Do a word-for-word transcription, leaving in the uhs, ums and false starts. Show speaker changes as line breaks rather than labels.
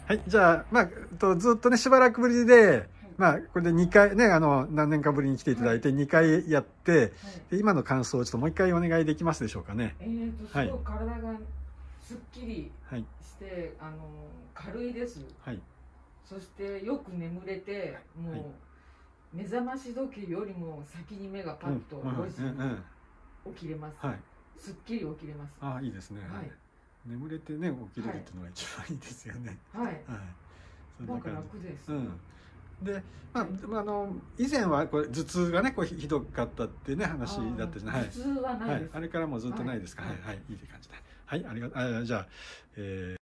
はい、じゃあ、まあ、とずっとね、しばらくぶりで、まあ、これでにかいね、あの、何年かぶりに来ていただいて、にかいやって、で今の感想をちょっともう一回お願いできますでしょうかね。
えーと、すごい体がすっきりして、はい、あの、軽いです。はい。そしてよく眠れて、もう、はい、目覚まし時計よりも先に目がパッとごじに起きれます。はい。すっきり起きれます。
ああ、いいですね。はい。眠れてね、起きれるっていうのが一番いいですよね。はい。はい。
なんか楽です。
うん。で、まあ、あの以前はこれ頭痛がねこうひどかったってね話だったじゃない。
頭痛はないです。
あれからもずっとないですか。はいはい、いい感じで。はい、ありがとう。あ、じゃあ、えー